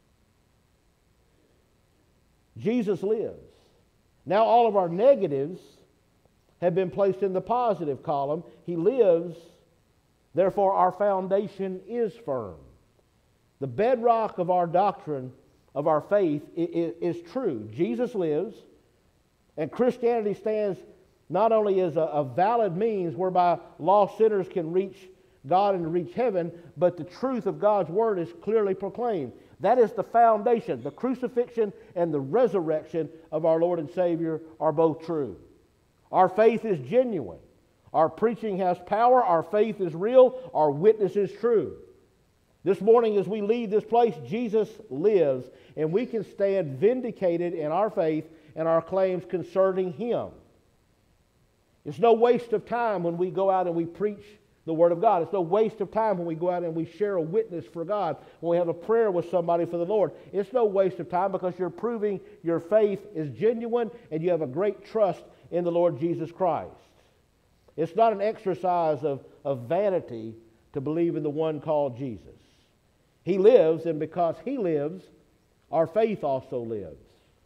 Jesus lives. Now all of our negatives have been placed in the positive column. He lives. Therefore, our foundation is firm. The bedrock of our doctrine, of our faith, is, is true. Jesus lives, and Christianity stands not only as a, a valid means whereby lost sinners can reach God and reach heaven, but the truth of God's Word is clearly proclaimed. That is the foundation. The crucifixion and the resurrection of our Lord and Savior are both true. Our faith is genuine. Our preaching has power. Our faith is real. Our witness is true. This morning as we leave this place, Jesus lives, and we can stand vindicated in our faith and our claims concerning Him. It's no waste of time when we go out and we preach the Word of God. It's no waste of time when we go out and we share a witness for God, when we have a prayer with somebody for the Lord. It's no waste of time because you're proving your faith is genuine and you have a great trust in the Lord Jesus Christ. It's not an exercise of, of vanity to believe in the one called Jesus. He lives, and because He lives, our faith also lives.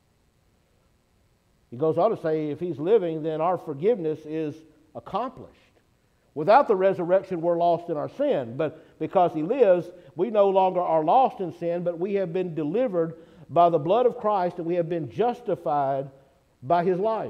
He goes on to say, if He's living, then our forgiveness is accomplished. Without the resurrection, we're lost in our sin. But because He lives, we no longer are lost in sin, but we have been delivered by the blood of Christ, and we have been justified by His life.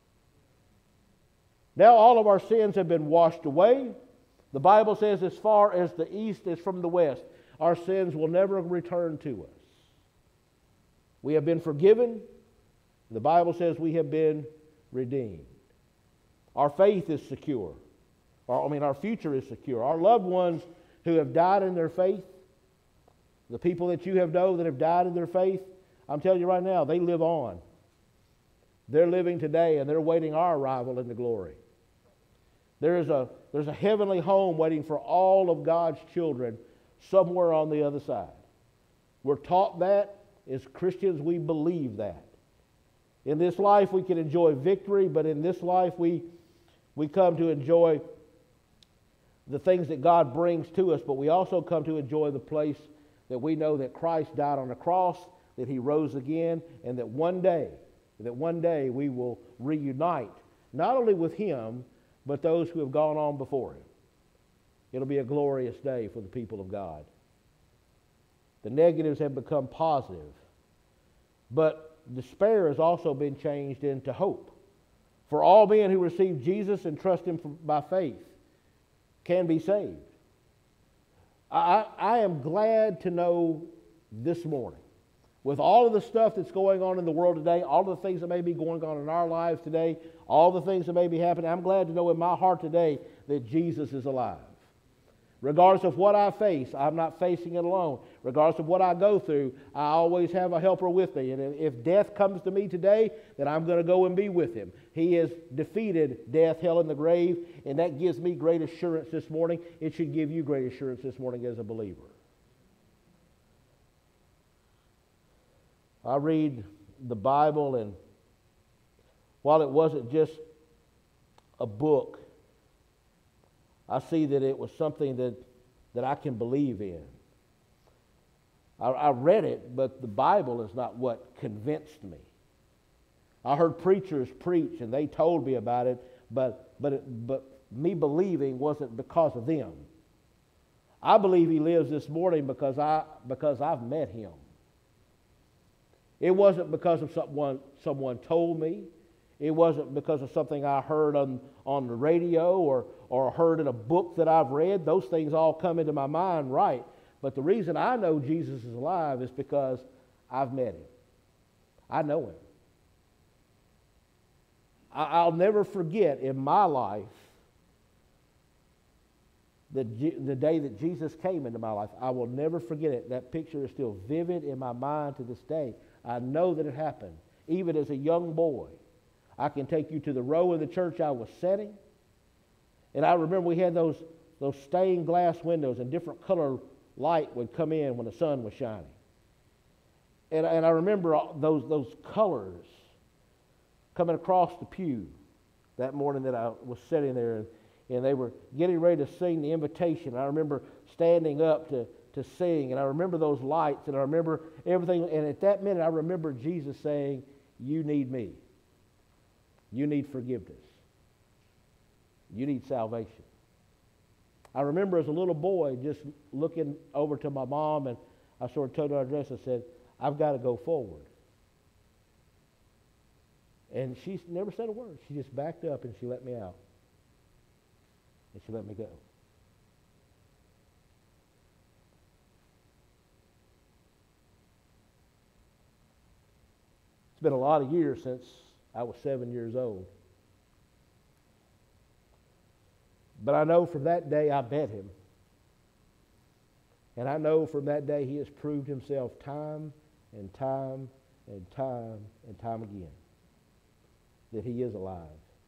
Now all of our sins have been washed away. The Bible says as far as the east is from the west, our sins will never return to us. We have been forgiven. The Bible says we have been redeemed. Our faith is secure. Our, I mean, our future is secure. Our loved ones who have died in their faith, the people that you have known that have died in their faith, I'm telling you right now, they live on. They're living today, and they're waiting our arrival into glory. There is a, there's a heavenly home waiting for all of God's children somewhere on the other side. We're taught that. As Christians, we believe that. In this life, we can enjoy victory, but in this life, we, we come to enjoy the things that God brings to us, but we also come to enjoy the place that we know that Christ died on the cross, that He rose again, and that one day, that one day we will reunite, not only with Him, but those who have gone on before Him. It'll be a glorious day for the people of God. The negatives have become positive, but despair has also been changed into hope. For all men who receive Jesus and trust Him by faith can be saved. I, I am glad to know this morning, with all of the stuff that's going on in the world today, all of the things that may be going on in our lives today, all the things that may be happening, I'm glad to know in my heart today that Jesus is alive. Regardless of what I face, I'm not facing it alone. Regardless of what I go through, I always have a helper with me. And if death comes to me today, then I'm going to go and be with Him. He has defeated death, hell, and the grave, and that gives me great assurance this morning. It should give you great assurance this morning as a believer. I read the Bible, and while it wasn't just a book, I see that it was something that, that I can believe in. I, I read it, but the Bible is not what convinced me. I heard preachers preach, and they told me about it, but, but, it, but me believing wasn't because of them. I believe He lives this morning because, I, because I've met Him. It wasn't because of someone, someone told me. It wasn't because of something I heard on, on the radio or, or heard in a book that I've read. Those things all come into my mind, right. But the reason I know Jesus is alive is because I've met Him. I know Him. I, I'll never forget in my life the, the day that Jesus came into my life. I will never forget it. That picture is still vivid in my mind to this day. I know that it happened, even as a young boy. I can take you to the row of the church I was sitting. And I remember we had those, those stained glass windows, and different color light would come in when the sun was shining. And, and I remember those, those colors coming across the pew that morning that I was sitting there, and, and they were getting ready to sing the invitation. I remember standing up to, to sing, and I remember those lights, and I remember everything. And at that minute, I remember Jesus saying, "You need me. You need forgiveness. You need salvation." I remember as a little boy just looking over to my mom, and I sort of told her our address and said, "I've got to go forward." And she never said a word. She just backed up and she let me out. And she let me go. It's been a lot of years since I was seven years old. But I know from that day I met Him. And I know from that day He has proved Himself time and time and time and time again that He is alive.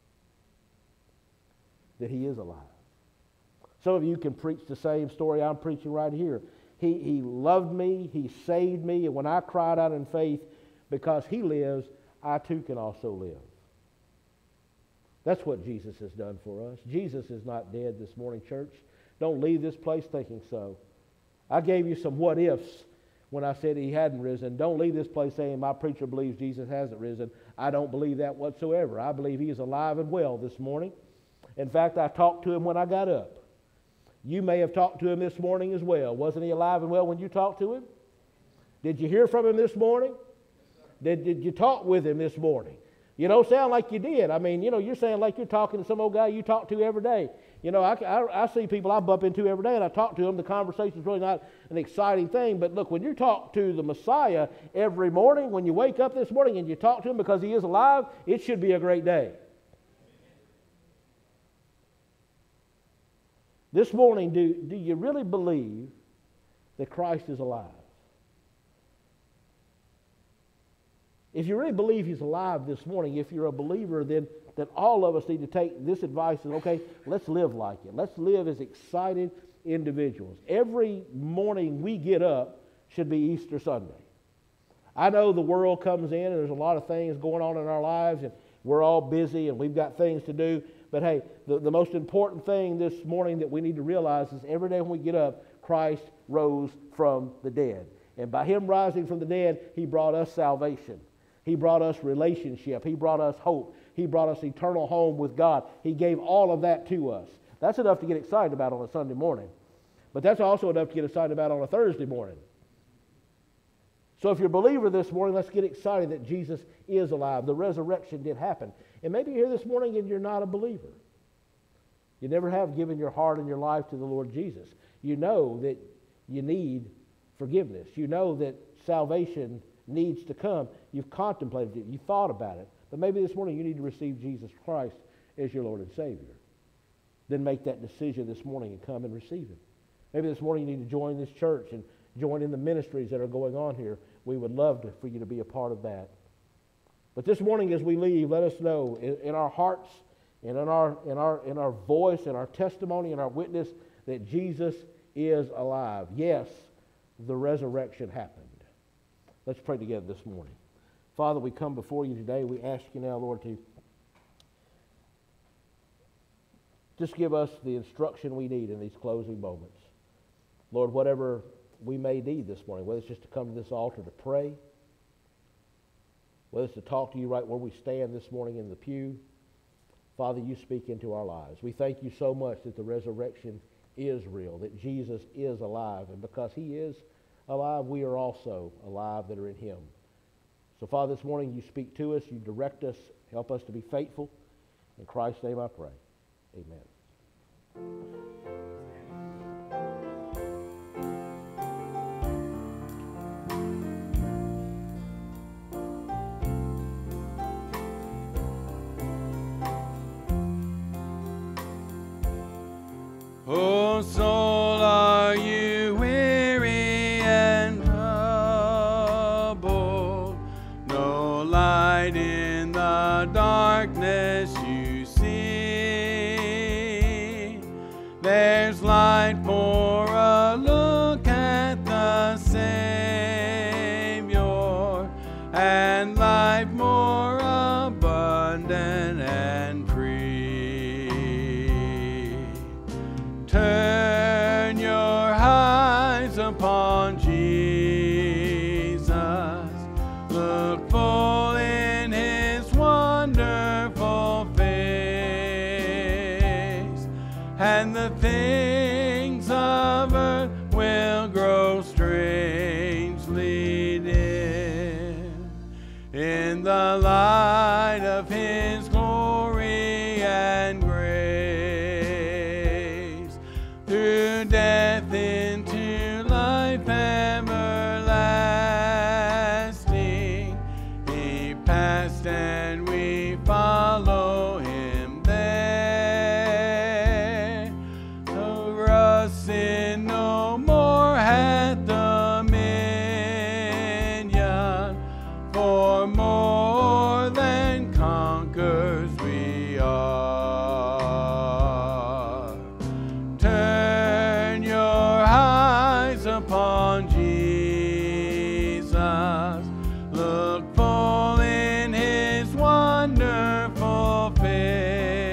That He is alive. Some of you can preach the same story I'm preaching right here. He, he loved me, He saved me, and when I cried out in faith, because He lives, I too can also live. That's what Jesus has done for us. Jesus is not dead this morning, church. Don't leave this place thinking so. I gave you some what ifs when I said he hadn't risen. Don't leave this place saying my preacher believes Jesus hasn't risen. I don't believe that whatsoever. I believe he is alive and well this morning. In fact, I talked to him when I got up. You may have talked to him this morning as well. Wasn't he alive and well when you talked to him? Did you hear from him this morning? Did, did you talk with him this morning? You don't sound like you did. I mean, you know, you're saying like you're talking to some old guy you talk to every day. You know, I, I, I see people I bump into every day and I talk to them. The conversation's really not an exciting thing. But look, when you talk to the Messiah every morning, when you wake up this morning and you talk to him because he is alive, it should be a great day. This morning, do, do you really believe that Christ is alive? If you really believe he's alive this morning, if you're a believer, then, then all of us need to take this advice and, okay, let's live like it. Let's live as excited individuals. Every morning we get up should be Easter Sunday. I know the world comes in and there's a lot of things going on in our lives and we're all busy and we've got things to do. But hey, the, the most important thing this morning that we need to realize is every day when we get up, Christ rose from the dead. And by him rising from the dead, he brought us salvation. He brought us relationship. He brought us hope. He brought us eternal home with God. He gave all of that to us. That's enough to get excited about on a Sunday morning. But that's also enough to get excited about on a Thursday morning. So if you're a believer this morning, let's get excited that Jesus is alive. The resurrection did happen. And maybe you're here this morning and you're not a believer. You never have given your heart and your life to the Lord Jesus. You know that you need forgiveness. You know that salvation needs to come. You've contemplated it. You've thought about it. But maybe this morning you need to receive Jesus Christ as your Lord and Savior. Then make that decision this morning and come and receive Him. Maybe this morning you need to join this church and join in the ministries that are going on here. We would love to, for you to be a part of that. But this morning as we leave, let us know in, in our hearts and in our, in, our, in our voice and our testimony and our witness that Jesus is alive. Yes, the resurrection happened. Let's pray together this morning. Father, we come before you today. We ask you now, Lord, to just give us the instruction we need in these closing moments. Lord, whatever we may need this morning, whether it's just to come to this altar to pray, whether it's to talk to you right where we stand this morning in the pew, Father, you speak into our lives. We thank you so much that the resurrection is real, that Jesus is alive, and because he is alive, we are also alive that are in him. So, Father, this morning you speak to us, you direct us, help us to be faithful. In Christ's name I pray. Amen. Oh, soul, are you weary and troubled? No light in the darkness you see. There's light for a look at the Savior, and life more abundant and free. Turn your eyes upon Jesus. Look full in his wonderful face, and the things of earth will grow strangely dim in the light of his glory and grace. Through death into life everlasting, he passed and we follow him there. Over sin no more hath dominion, for more than conquerors we are. Turn your eyes upon Jesus. Look full in his wonderful face.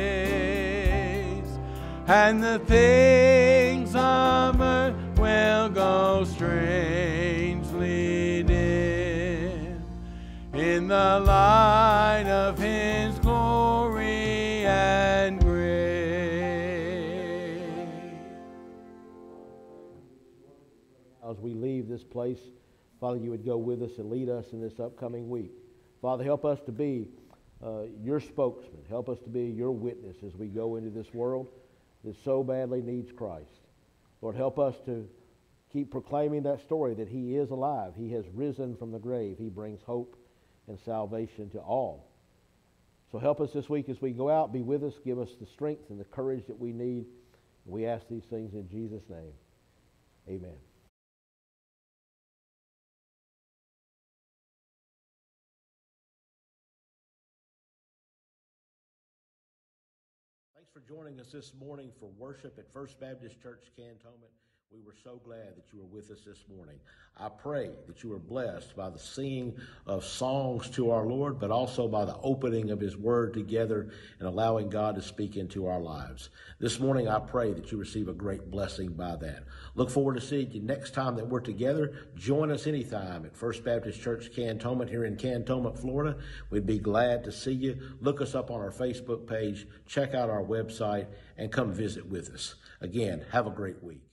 the things of earth will go strangely dim in the light of His glory and grace. As we leave this place, Father, you would go with us and lead us in this upcoming week. Father, help us to be uh, your spokesman. Help us to be your witness as we go into this world that so badly needs Christ. Lord, help us to keep proclaiming that story that He is alive. He has risen from the grave. He brings hope and salvation to all. So help us this week as we go out. Be with us. Give us the strength and the courage that we need. We ask these things in Jesus' name. Amen. Thanks for joining us this morning for worship at First Baptist Church, Cantonment. We were so glad that you were with us this morning. I pray that you were blessed by the singing of songs to our Lord, but also by the opening of His Word together and allowing God to speak into our lives. This morning, I pray that you receive a great blessing by that. Look forward to seeing you next time that we're together. Join us anytime at First Baptist Church, Cantonment here in Cantonment, Florida. We'd be glad to see you. Look us up on our Facebook page, check out our website, and come visit with us. Again, have a great week.